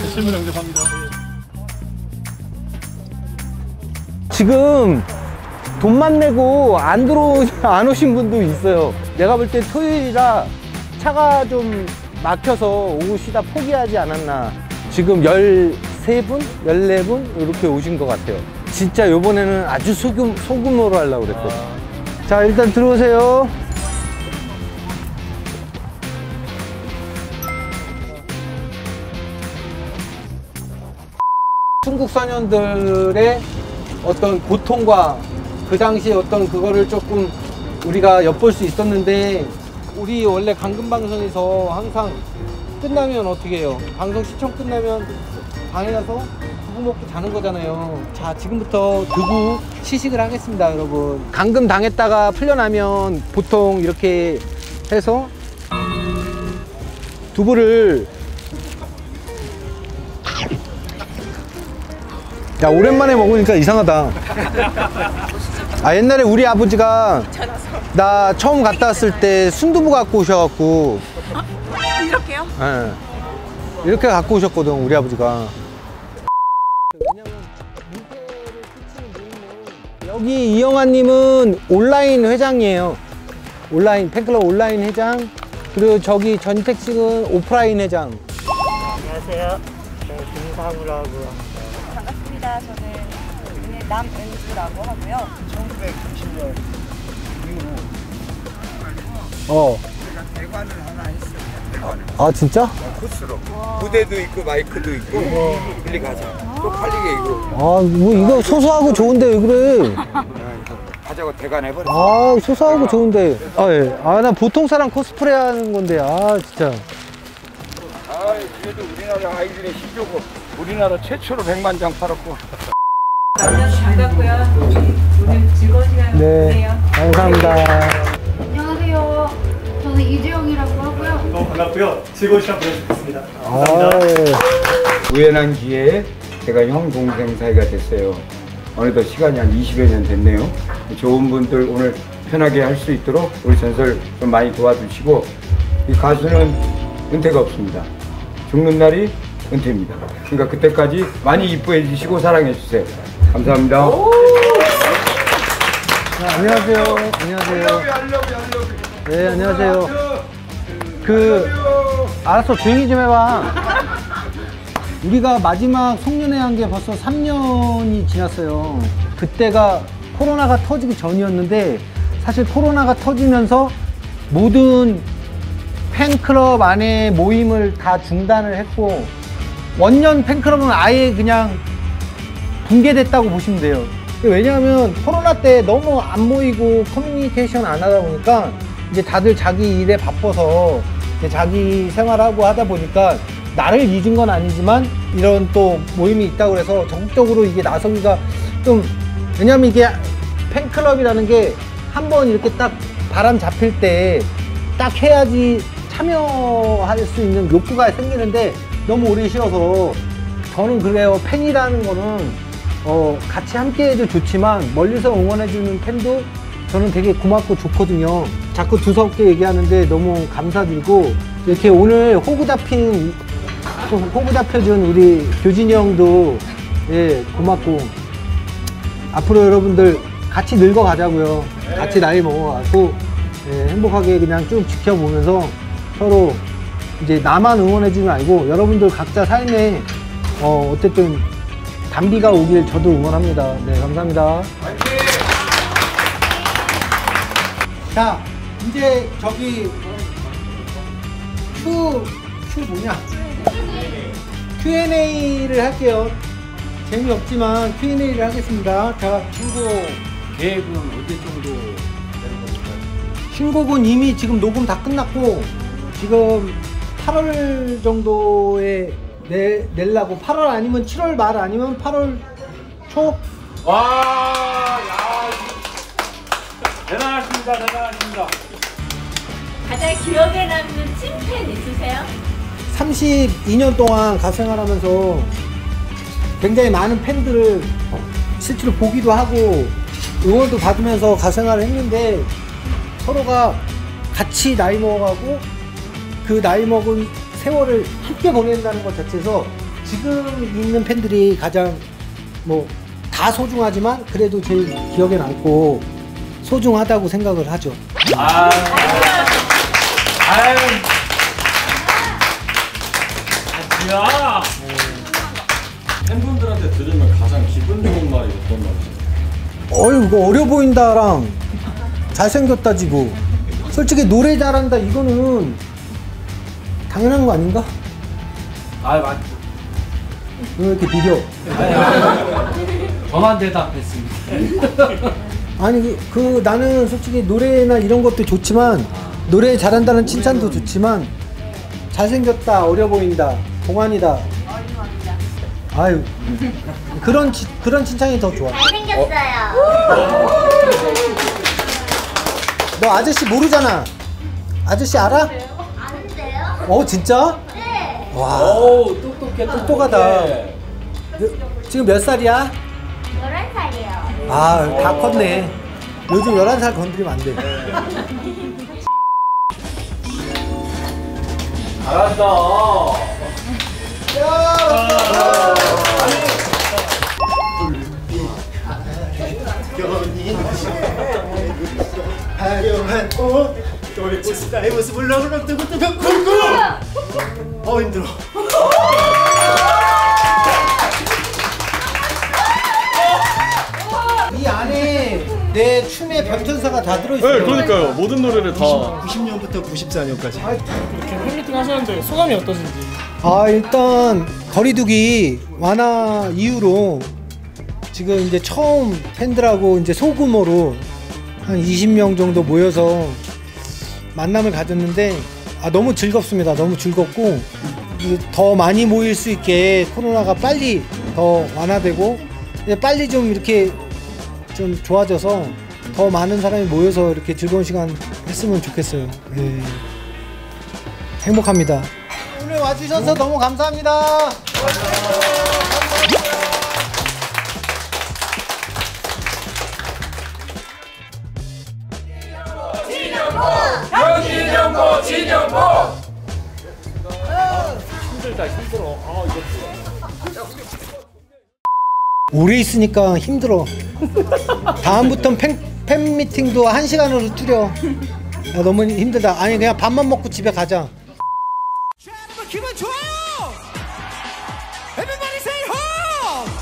질문 응답합니다. 지금 돈만 내고 안 오신 분도 있어요. 내가 볼 때 토요일이라 차가 좀 막혀서 오시다 포기하지 않았나. 지금 13분? 14분? 이렇게 오신 것 같아요. 진짜 요번에는 아주 소규모로 하려고 그랬거든요. 자, 일단 들어오세요. 중국 소년들의 어떤 고통과 그 당시 어떤 그거를 조금 우리가 엿볼 수 있었는데, 우리 원래 강금방송에서 항상 끝나면 어떻게 해요? 방송 시청 끝나면 방에 가서 두부 먹고 자는 거잖아요. 자, 지금부터 두부 시식을 하겠습니다, 여러분. 강금 당했다가 풀려나면 보통 이렇게 해서 두부를, 야, 오랜만에 먹으니까 이상하다. 아, 옛날에 우리 아버지가 나 처음 갔다 왔을 때 순두부 갖고 오셔갖고. 이렇게요? 네. 이렇게 갖고 오셨거든, 우리 아버지가. 왜냐면 민폐를 끼치는 모임은, 여기 이영아님은 온라인 회장이에요. 온라인 팬클럽 온라인 회장. 그리고 저기 전택 씨는 오프라인 회장. 안녕하세요. 저는 김상우라고 합니다. 반갑습니다. 저는 은혜 남은주라고 하고요. 1990년 이후로 제가 대관을 하나 했어요. 대관을. 아, 진짜? 코스로. 무대도 있고 마이크도 있고 빨리 가자. 또 팔리게 이거. 아, 뭐 이거 소소하고 좋은데 왜 그래? 가자고 대관해버려. 아, 소소하고 좋은데. 아, 예. 아, 나 보통 사람 코스프레 하는 건데. 아, 진짜. 아, 그래도 우리나라 아이들의 힘주고 우리나라 최초로 100만 장 팔았고. 반갑고요. 오늘 즐거운 시간 보내세요. 감사합니다. 안녕하세요. 저는 이주영이라고 하고요. 너무 반갑고요. 즐거운 시간 보내주셨습니다. 아, 감사합니다. 예. 우연한 기회에 제가 형 동생 사이가 됐어요. 어느덧 시간이 한 20여 년 됐네요. 좋은 분들 오늘 편하게 할 수 있도록 우리 전설 좀 많이 도와주시고, 이 가수는 은퇴가 없습니다. 죽는 날이 은퇴입니다. 그러니까 그때까지 많이 이뻐해 주시고 사랑해 주세요. 감사합니다. 자, 안녕하세요. 안녕하세요. 네, 안녕하세요. 알았어, 조용히 좀 해봐. 우리가 마지막 송년회 한 게 벌써 3년이 지났어요. 그때가 코로나가 터지기 전이었는데, 사실 코로나가 터지면서 모든 팬클럽 안에 모임을 다 중단을 했고, 원년 팬클럽은 아예 그냥 붕괴됐다고 보시면 돼요. 왜냐하면 코로나 때 너무 안 모이고 커뮤니케이션 안 하다 보니까 이제 다들 자기 일에 바빠서 이제 자기 생활하고 하다 보니까 나를 잊은 건 아니지만 이런 또 모임이 있다고 그래서 적극적으로 이게 나서기가 좀, 왜냐면 이게 팬클럽이라는 게 한번 이렇게 딱 바람 잡힐 때 딱 해야지 참여할 수 있는 욕구가 생기는데 너무 오래 쉬어서, 저는 그래요. 팬이라는 거는 같이 함께 해도 좋지만 멀리서 응원해주는 팬도 저는 되게 고맙고 좋거든요. 자꾸 두서없게 얘기하는데 너무 감사드리고, 이렇게 오늘 호구 잡혀준 우리 교진이 형도, 예, 고맙고, 앞으로 여러분들 같이 늙어가자고요. 같이 나이 먹어가고, 예, 행복하게 그냥 쭉 지켜보면서 서로 이제 나만 응원해주지 말고 여러분들 각자 삶에 어쨌든 단비가 오길 저도 응원합니다. 네, 감사합니다. 자, 이제 저기 Q&A를 할게요. 재미없지만 Q&A를 하겠습니다. 자, 신곡 계획은 언제 정도 되는 겁니까? 신곡은 이미 지금 녹음 다 끝났고, 지금 8월 정도에 내려고. 8월 아니면 7월 말 아니면 8월 초? 와, 야, 대단하십니다. 대단하십니다. 가장 기억에 남는 찐팬 있으세요? 32년 동안 가수 생활하면서 굉장히 많은 팬들을 실제로 보기도 하고 응원도 받으면서 가수 생활을 했는데, 서로가 같이 나이 먹어가고 그 나이 먹은 세월을 함께 보낸다는 것 자체에서 지금 있는 팬들이 가장 뭐 다 소중하지만 그래도 제일 기억에 남고 소중하다고 생각을 하죠. 아유. 야. 팬분들한테 들으면 가장 기분 좋은 말이 어떤 말이죠? 어휴, 이거 어려 보인다랑 잘생겼다지고 솔직히 노래 잘한다 이거는 당연한 거 아닌가? 아, 맞. 왜 이렇게 비려? 저만 대답했습니다. 아니 나는 솔직히 노래나 이런 것도 좋지만 노래 잘한다는 칭찬도 좋지만 잘생겼다, 어려 보인다, 동안이다. 아유, 그런 칭찬이 더 좋아. 잘생겼어요. 너 아저씨 모르잖아. 아저씨 알아? 아는데요? 진짜? 네. 와, 오, 똑똑해. 똑똑하다. 지금 몇 살이야? 11살이에요. 아, 다 컸네. 요즘 11살 건드리면 안 돼. 잘한다. 화려한 옷 돌보스 나의 모습을 너무나 뜨고 쿵쿵 힘들어. 이 안에 내 춤의 변천사가 다 들어있어요. 네, 그러니까요. 모든 노래를 다. 90년부터 94년까지. 이렇게 팬미팅 하셨는데 소감이 어떠신지? 일단 거리두기 완화 이후로 지금 이제 처음 팬들하고 이제 소규모로 한 20명 정도 모여서 만남을 가졌는데 너무 즐겁습니다. 너무 즐겁고 더 많이 모일 수 있게 코로나가 빨리 더 완화되고 빨리 좀 이렇게 좀 좋아져서 더 많은 사람이 모여서 이렇게 즐거운 시간 했으면 좋겠어요. 네. 행복합니다. 오늘 와주셔서 너무 감사합니다. 힘들다, 힘들어. 오래 있으니까 힘들어. 다음부턴 팬미팅도 1시간으로 줄여. 너무 힘들다. 아니 그냥 밥만 먹고 집에 가자. 기분 좋아요. Everybody say ho!